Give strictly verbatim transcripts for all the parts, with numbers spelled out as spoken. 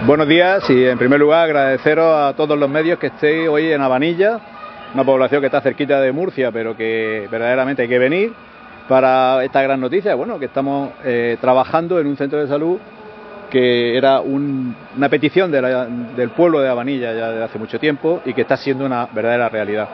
Buenos días y en primer lugar agradeceros a todos los medios que estéis hoy en Habanilla, una población que está cerquita de Murcia, pero que verdaderamente hay que venir para esta gran noticia. Bueno, que estamos eh, trabajando en un centro de salud que era un, una petición de la, del pueblo de Habanilla ya desde hace mucho tiempo y que está siendo una verdadera realidad.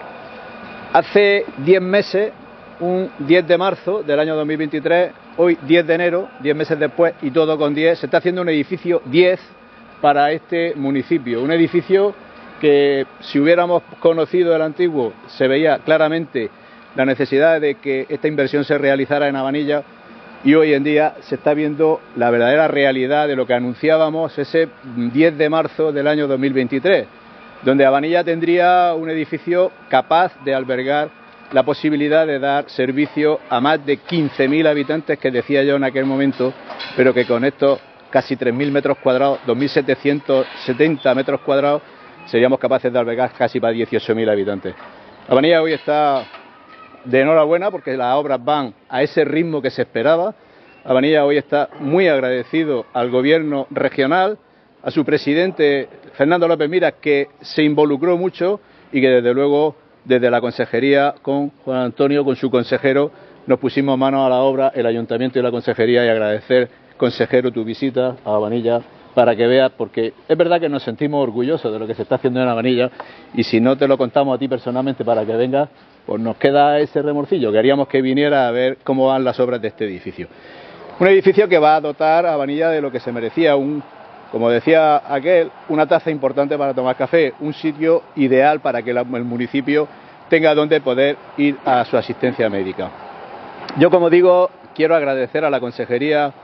Hace diez meses, un diez de marzo del año dos mil veintitrés, hoy diez de enero, diez meses después y todo con diez, se está haciendo un edificio diez para este municipio, un edificio que si hubiéramos conocido el antiguo se veía claramente la necesidad de que esta inversión se realizara en Habanilla y hoy en día se está viendo la verdadera realidad de lo que anunciábamos ese diez de marzo del año dos mil veintitrés, donde Habanilla tendría un edificio capaz de albergar la posibilidad de dar servicio a más de quince mil habitantes que decía yo en aquel momento, pero que con estos casi tres mil metros cuadrados, dos mil setecientos setenta metros cuadrados, seríamos capaces de albergar casi para dieciocho mil habitantes. Habanilla hoy está de enhorabuena porque las obras van a ese ritmo que se esperaba. Habanilla hoy está muy agradecido al gobierno regional, a su presidente Fernando López Miras, que se involucró mucho y que desde luego desde la consejería con Juan Antonio, con su consejero, nos pusimos manos a la obra, el ayuntamiento y la consejería, y agradecer, consejero, tu visita a Habanilla para que veas, porque es verdad que nos sentimos orgullosos de lo que se está haciendo en Habanilla y si no te lo contamos a ti personalmente para que vengas, pues nos queda ese remorcillo. Queríamos que viniera a ver cómo van las obras de este edificio. Un edificio que va a dotar a Habanilla de lo que se merecía, un, como decía aquel, una taza importante para tomar café, un sitio ideal para que la, el municipio tenga donde poder ir a su asistencia médica. Yo, como digo, quiero agradecer a la Consejería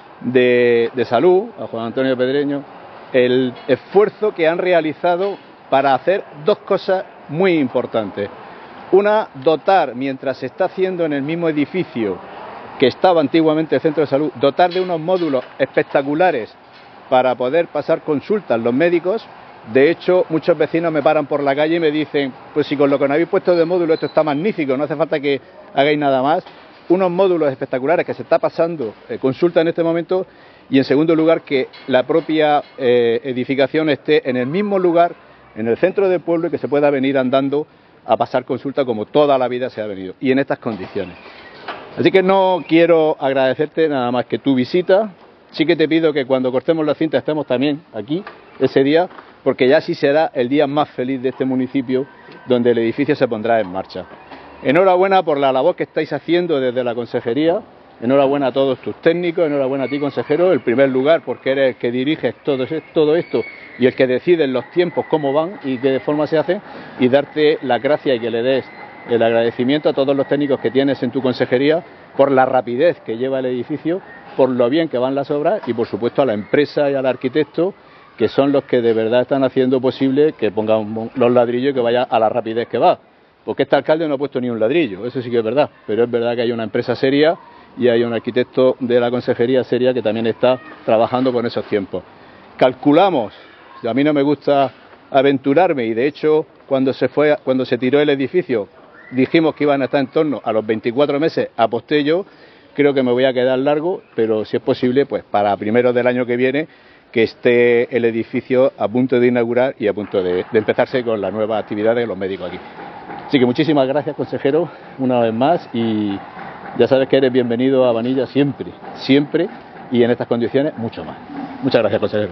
de, de Salud, a Juan Antonio Pedreño, el esfuerzo que han realizado para hacer dos cosas muy importantes. Una, dotar, mientras se está haciendo en el mismo edificio que estaba antiguamente el centro de salud, dotar de unos módulos espectaculares para poder pasar consultas los médicos. De hecho, muchos vecinos me paran por la calle y me dicen, pues si con lo que nos habéis puesto de módulo esto está magnífico, no hace falta que hagáis nada más. Unos módulos espectaculares que se está pasando eh, consulta en este momento y en segundo lugar que la propia eh, edificación esté en el mismo lugar, en el centro del pueblo y que se pueda venir andando a pasar consulta como toda la vida se ha venido y en estas condiciones. Así que no quiero agradecerte nada más que tu visita. Sí que te pido que cuando cortemos la cinta estemos también aquí ese día, porque ya sí será el día más feliz de este municipio donde el edificio se pondrá en marcha. Enhorabuena por la labor que estáis haciendo desde la consejería, enhorabuena a todos tus técnicos, enhorabuena a ti, consejero, en primer lugar porque eres el que diriges todo, todo esto y el que decide en los tiempos cómo van y qué de forma se hacen, y darte la gracia y que le des el agradecimiento a todos los técnicos que tienes en tu consejería por la rapidez que lleva el edificio, por lo bien que van las obras y por supuesto a la empresa y al arquitecto, que son los que de verdad están haciendo posible que pongan los ladrillos y que vaya a la rapidez que va. Porque este alcalde no ha puesto ni un ladrillo, eso sí que es verdad, pero es verdad que hay una empresa seria y hay un arquitecto de la consejería seria que también está trabajando con esos tiempos. Calculamos, a mí no me gusta aventurarme y de hecho cuando se fue, cuando se tiró el edificio dijimos que iban a estar en torno a los veinticuatro meses, aposté yo, creo que me voy a quedar largo, pero si es posible, pues para primeros del año que viene que esté el edificio a punto de inaugurar y a punto de, de empezarse con las nuevas actividades de los médicos aquí. Así que muchísimas gracias, consejero, una vez más, y ya sabes que eres bienvenido a Habanilla siempre, siempre, y en estas condiciones mucho más. Muchas gracias, consejero.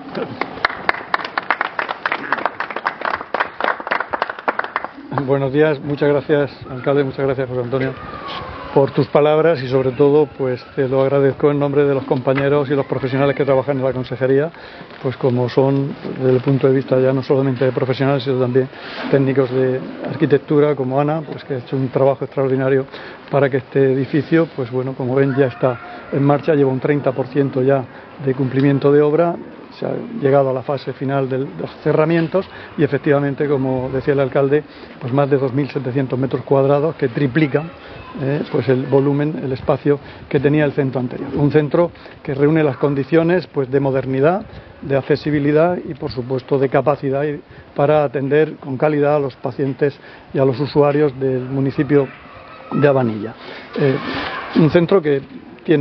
Buenos días, muchas gracias, alcalde, muchas gracias, José Antonio, por tus palabras y sobre todo pues te lo agradezco en nombre de los compañeros y los profesionales que trabajan en la consejería, pues como son desde el punto de vista ya no solamente de profesionales sino también técnicos de arquitectura como Ana, pues que ha hecho un trabajo extraordinario para que este edificio, pues bueno, como ven ya está en marcha, lleva un treinta por ciento ya de cumplimiento de obra. Se ha llegado a la fase final de los cerramientos y efectivamente, como decía el alcalde, pues más de dos mil setecientos metros cuadrados que triplican eh, pues el volumen, el espacio que tenía el centro anterior. Un centro que reúne las condiciones pues de modernidad, de accesibilidad y por supuesto de capacidad para atender con calidad a los pacientes y a los usuarios del municipio de Habanilla. Eh, un centro que tiene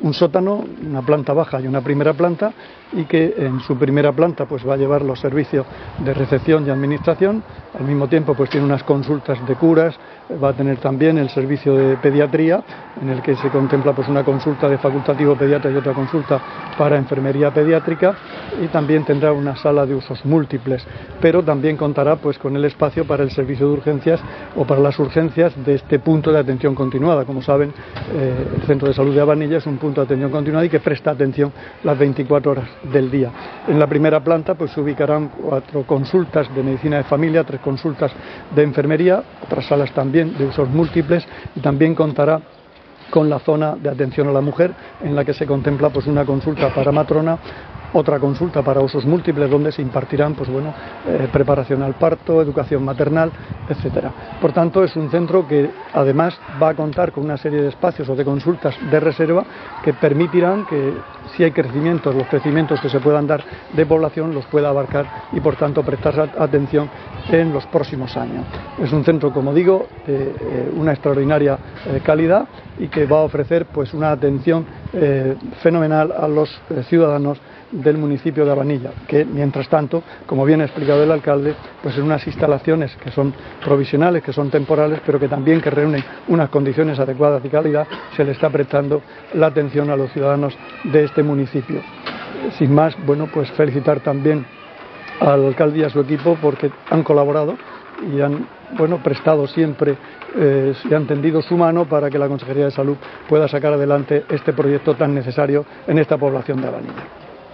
un sótano, una planta baja y una primera planta, y que en su primera planta pues va a llevar los servicios de recepción y administración. Al mismo tiempo pues tiene unas consultas de curas, va a tener también el servicio de pediatría, en el que se contempla pues una consulta de facultativo pediatra y otra consulta para enfermería pediátrica, y también tendrá una sala de usos múltiples, pero también contará pues con el espacio para el servicio de urgencias o para las urgencias de este punto de atención continuada. Como saben, eh, el Centro de Salud de Abanilla es un punto de atención continuada y que presta atención las veinticuatro horas del día. En la primera planta pues se ubicarán cuatro consultas de medicina de familia, tres consultas de enfermería, otras salas también de usos múltiples, y también contará con la zona de atención a la mujer, en la que se contempla pues una consulta para matrona, otra consulta para usos múltiples, donde se impartirán pues bueno eh, preparación al parto, educación maternal, etcétera. Por tanto, es un centro que además va a contar con una serie de espacios o de consultas de reserva que permitirán que, si hay crecimientos, los crecimientos que se puedan dar de población los pueda abarcar y por tanto prestar atención en los próximos años. Es un centro, como digo, de eh, una extraordinaria eh, calidad, y que va a ofrecer pues una atención eh, fenomenal a los eh, ciudadanos del municipio de Abanilla, que mientras tanto, como bien ha explicado el alcalde, pues en unas instalaciones que son provisionales, que son temporales, pero que también que reúnen unas condiciones adecuadas de calidad, se le está prestando la atención a los ciudadanos de este municipio. Sin más, bueno, pues felicitar también al alcalde y a su equipo, porque han colaborado y han bueno prestado siempre eh, y han tendido su mano para que la Consejería de Salud pueda sacar adelante este proyecto tan necesario en esta población de Abanilla.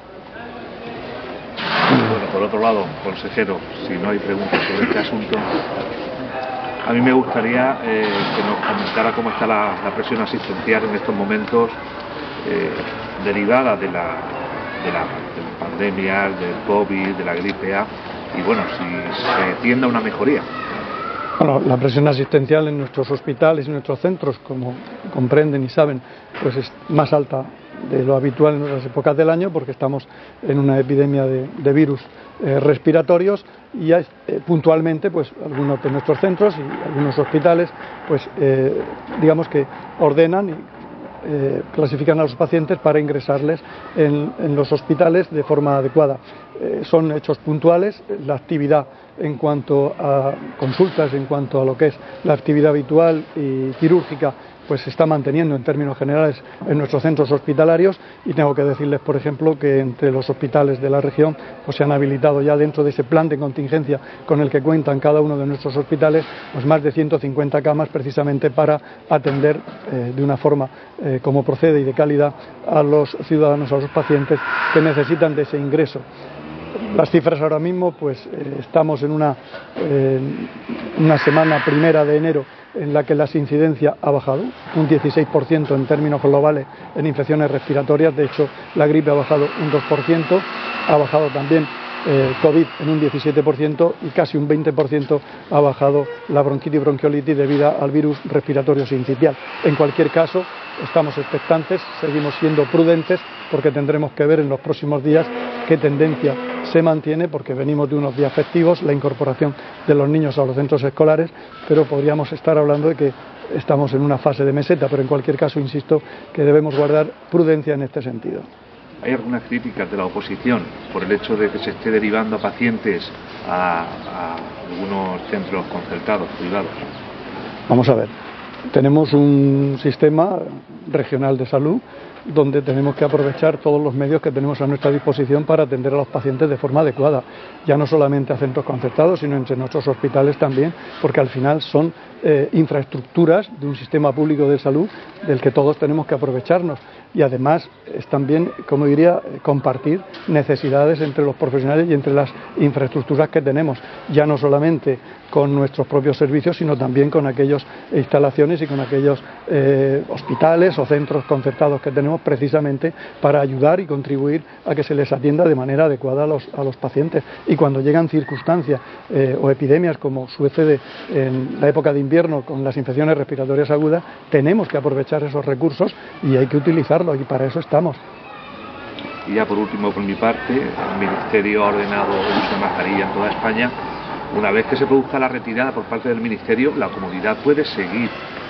Bueno, por otro lado, consejero, si no hay preguntas sobre este asunto, a mí me gustaría eh, que nos comentara cómo está la, la presión asistencial en estos momentos eh, derivada de la, de la, de la pandemia, del COVID, de la gripe A, y bueno, si se tiende a una mejoría. Bueno, la presión asistencial en nuestros hospitales y en nuestros centros, como comprenden y saben, pues es más alta de lo habitual en otras épocas del año, porque estamos en una epidemia de, de virus eh, respiratorios, y eh, puntualmente pues algunos de nuestros centros y algunos hospitales pues eh, digamos que ordenan y eh, clasifican a los pacientes para ingresarles en, en los hospitales de forma adecuada. Eh, son hechos puntuales. La actividad en cuanto a consultas, en cuanto a lo que es la actividad habitual y quirúrgica, pues se está manteniendo en términos generales en nuestros centros hospitalarios, y tengo que decirles, por ejemplo, que entre los hospitales de la región pues se han habilitado ya, dentro de ese plan de contingencia con el que cuentan cada uno de nuestros hospitales, pues más de ciento cincuenta camas precisamente para atender eh, de una forma eh, como procede y de calidad a los ciudadanos, a los pacientes que necesitan de ese ingreso. Las cifras ahora mismo, pues eh, estamos en una, eh, una semana primera de enero en la que la incidencia ha bajado un dieciséis por ciento en términos globales en infecciones respiratorias. De hecho, la gripe ha bajado un dos por ciento, ha bajado también eh, COVID en un diecisiete por ciento, y casi un veinte por ciento ha bajado la bronquitis y bronquiolitis debido al virus respiratorio sincitial. En cualquier caso, estamos expectantes, seguimos siendo prudentes, porque tendremos que ver en los próximos días qué tendencia se mantiene, porque venimos de unos días festivos, la incorporación de los niños a los centros escolares, pero podríamos estar hablando de que estamos en una fase de meseta, pero en cualquier caso insisto que debemos guardar prudencia en este sentido. ¿Hay algunas críticas de la oposición por el hecho de que se esté derivando a pacientes a, a algunos centros concertados, privados? Vamos a ver, tenemos un sistema regional de salud donde tenemos que aprovechar todos los medios que tenemos a nuestra disposición para atender a los pacientes de forma adecuada, ya no solamente a centros concertados, sino entre nuestros hospitales también, porque al final son eh, infraestructuras de un sistema público de salud del que todos tenemos que aprovecharnos, y además es también, como diría, compartir necesidades entre los profesionales y entre las infraestructuras que tenemos, ya no solamente con nuestros propios servicios, sino también con aquellas instalaciones y con aquellos eh, hospitales o centros concertados que tenemos, precisamente para ayudar y contribuir a que se les atienda de manera adecuada a los, a los pacientes. Y cuando llegan circunstancias eh, o epidemias, como sucede en la época de invierno con las infecciones respiratorias agudas, tenemos que aprovechar esos recursos y hay que utilizarlos, y para eso estamos. Y ya por último, por mi parte, el Ministerio ha ordenado el uso de mascarilla en toda España. Una vez que se produzca la retirada por parte del Ministerio, la comunidad puede seguir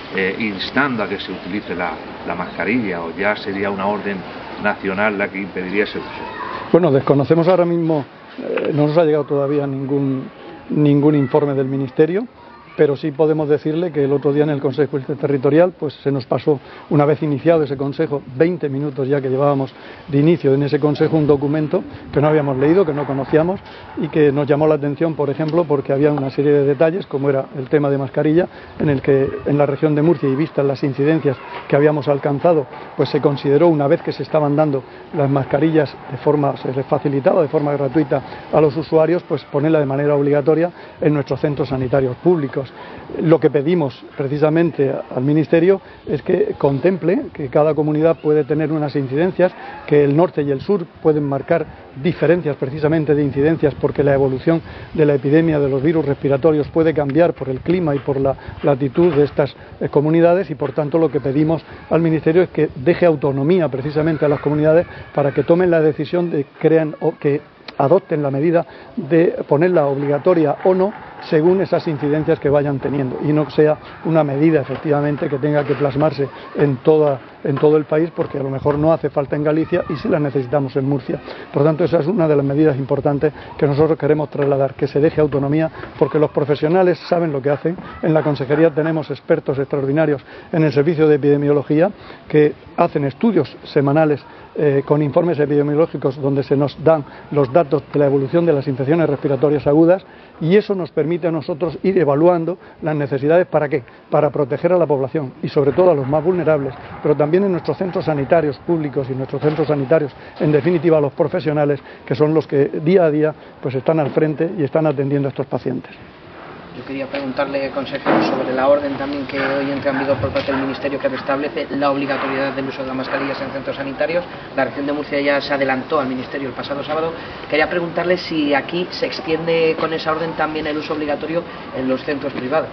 eh, instando a que se utilice la, la mascarilla, o ya sería una orden nacional la que impediría ese uso? Bueno, desconocemos ahora mismo, eh, no nos ha llegado todavía ningún, ningún informe del Ministerio, pero sí podemos decirle que el otro día en el Consejo Interterritorial pues se nos pasó, una vez iniciado ese Consejo, veinte minutos ya que llevábamos de inicio en ese Consejo, un documento que no habíamos leído, que no conocíamos y que nos llamó la atención, por ejemplo, porque había una serie de detalles, como era el tema de mascarilla, en el que en la región de Murcia, y vistas las incidencias que habíamos alcanzado, pues se consideró, una vez que se estaban dando las mascarillas de forma, se les facilitaba de forma gratuita a los usuarios, pues ponerla de manera obligatoria en nuestros centros sanitarios públicos. Lo que pedimos precisamente al Ministerio es que contemple que cada comunidad puede tener unas incidencias, que el norte y el sur pueden marcar diferencias precisamente de incidencias, porque la evolución de la epidemia de los virus respiratorios puede cambiar por el clima y por la latitud de estas eh, comunidades, y por tanto lo que pedimos al Ministerio es que deje autonomía precisamente a las comunidades para que tomen la decisión de crean o que adopten la medida de ponerla obligatoria o no según esas incidencias que vayan teniendo, y no sea una medida efectivamente que tenga que plasmarse en, toda, en todo el país, porque a lo mejor no hace falta en Galicia y sí la necesitamos en Murcia. Por tanto, esa es una de las medidas importantes que nosotros queremos trasladar, que se deje autonomía, porque los profesionales saben lo que hacen. En la Consejería tenemos expertos extraordinarios en el servicio de epidemiología que hacen estudios semanales Eh, con informes epidemiológicos donde se nos dan los datos de la evolución de las infecciones respiratorias agudas, y eso nos permite a nosotros ir evaluando las necesidades. ¿Para qué? Para proteger a la población y sobre todo a los más vulnerables, pero también en nuestros centros sanitarios públicos y nuestros centros sanitarios, en definitiva a los profesionales, que son los que día a día pues están al frente y están atendiendo a estos pacientes. Yo quería preguntarle, consejero, sobre la orden también que hoy entra en vigor por parte del Ministerio, que restablece la obligatoriedad del uso de las mascarillas en centros sanitarios. La región de Murcia ya se adelantó al Ministerio el pasado sábado. Quería preguntarle si aquí se extiende con esa orden también el uso obligatorio en los centros privados.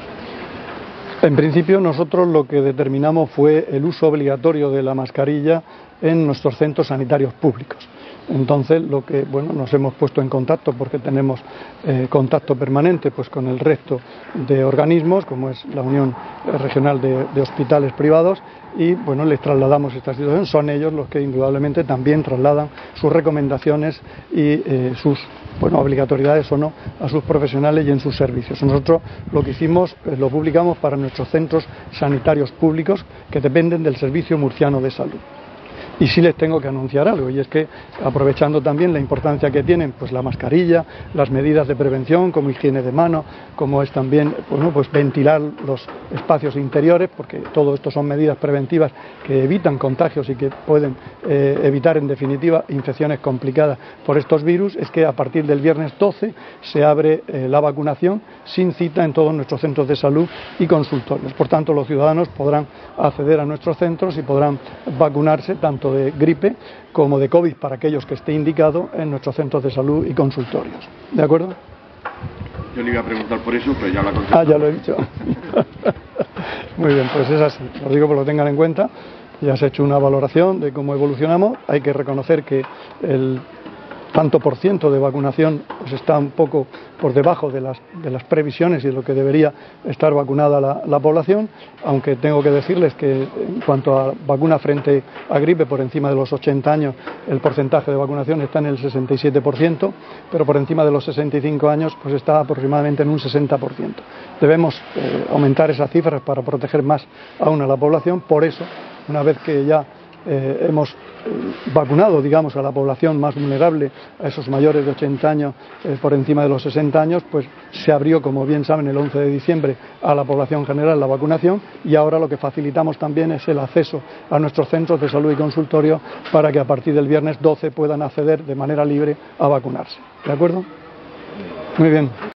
En principio, nosotros lo que determinamos fue el uso obligatorio de la mascarilla en nuestros centros sanitarios públicos. Entonces, lo que bueno, nos hemos puesto en contacto, porque tenemos eh, contacto permanente pues con el resto de organismos, como es la Unión Regional de, de Hospitales Privados, y bueno, les trasladamos esta situación. Son ellos los que indudablemente también trasladan sus recomendaciones y eh, sus bueno, obligatoriedades o no a sus profesionales y en sus servicios. Nosotros lo que hicimos, eh, lo publicamos para nuestros centros sanitarios públicos que dependen del Servicio Murciano de Salud. Y sí les tengo que anunciar algo, y es que, aprovechando también la importancia que tienen pues la mascarilla, las medidas de prevención como higiene de manos, como es también bueno, pues ventilar los espacios interiores, porque todo esto son medidas preventivas que evitan contagios y que pueden eh, evitar en definitiva infecciones complicadas por estos virus, es que a partir del viernes doce se abre eh, la vacunación sin cita en todos nuestros centros de salud y consultorios. Por tanto, los ciudadanos podrán acceder a nuestros centros y podrán vacunarse tanto de gripe como de COVID, para aquellos que esté indicado, en nuestros centros de salud y consultorios. ¿De acuerdo? Yo le iba a preguntar por eso, pero ya lo ha contestado. Ah, ya lo he dicho. Muy bien, pues es así. Lo digo que lo tengan en cuenta. Ya se ha hecho una valoración de cómo evolucionamos. Hay que reconocer que el tanto por ciento de vacunación pues está un poco por debajo de las, de las previsiones y de lo que debería estar vacunada la, la población, aunque tengo que decirles que en cuanto a vacuna frente a gripe, por encima de los ochenta años el porcentaje de vacunación está en el sesenta y siete por ciento, pero por encima de los sesenta y cinco años pues está aproximadamente en un sesenta por ciento. Debemos eh, aumentar esas cifras para proteger más aún a la población. Por eso, una vez que ya Eh, hemos eh, vacunado, digamos, a la población más vulnerable, a esos mayores de ochenta años eh, por encima de los sesenta años, pues se abrió, como bien saben, el once de diciembre a la población general la vacunación, y ahora lo que facilitamos también es el acceso a nuestros centros de salud y consultorio para que a partir del viernes doce puedan acceder de manera libre a vacunarse. ¿De acuerdo? Muy bien.